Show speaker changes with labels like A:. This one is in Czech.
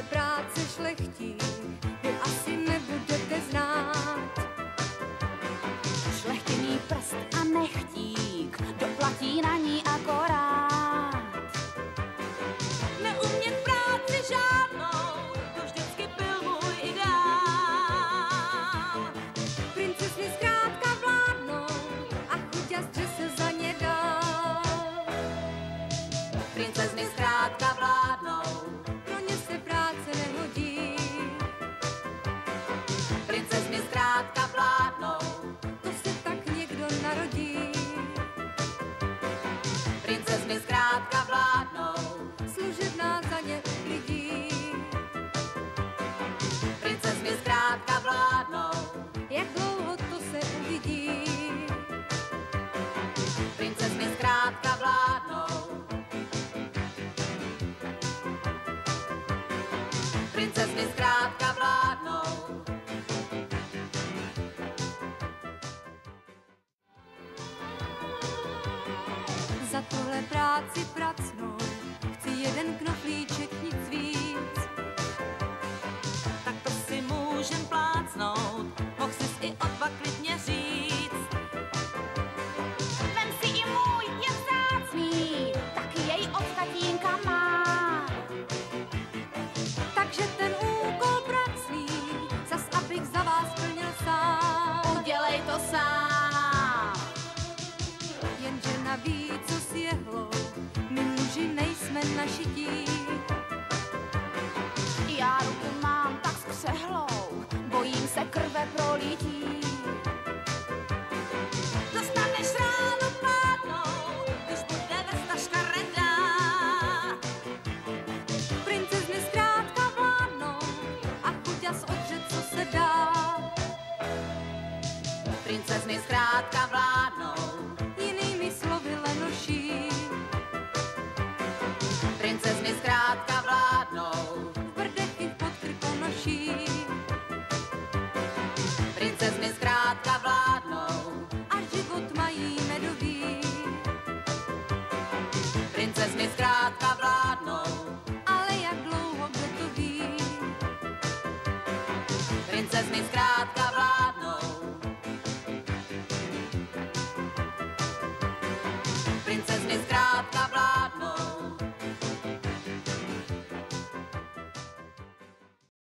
A: tuhle práci šlechtí vy asi nebudete znát.
B: Šlechtěný prst a nechtík, doplatí na ní akorát.
A: Neumět práci žádnou, to vždycky byl můj ideál. Princezny zkrátka vládnou a chuť a střes se za ně dál.
B: Princezny zkrátka vládnou,
A: Pro ně se práce nehodí.
B: princezny zkrátka vládnou,
A: To se tak někdo narodí.
B: princezny zkrátka vládnou,
A: Služebná za ně lidí.
B: princezny zkrátka vládnou,
A: Jak dlouho to se uvidí.
B: princezny zkrátka vládnou, princezny zkrátka vládnou.
A: Za tuhle práci pracnou chci jeden knoflíček, nic víc.
B: Tak to si můžem plácnout, mohl jsi i o 2 klidně říct. Vem si i můj, je vzácný, taky jej od tatínka má.
A: Takže ten úkol pracný, zas abych za vás plnil sám.
B: Udělej to sám.
A: Jenže navíc co s jehlou, my muži nejsme našití.
B: Já ruku mám tak skřehlou, bojím se krve prolití. Dostaneš ráno pádnou, když bude vrsta škaredá.
A: Princezny zkrátka vládnou a chuť a odřet, co se dá.
B: Princezny zkrátka vládnou,
A: Jinými slovy lenoší.
B: princezny zkrátka vládnou,
A: V brdech i pod krkonoší.
B: princezny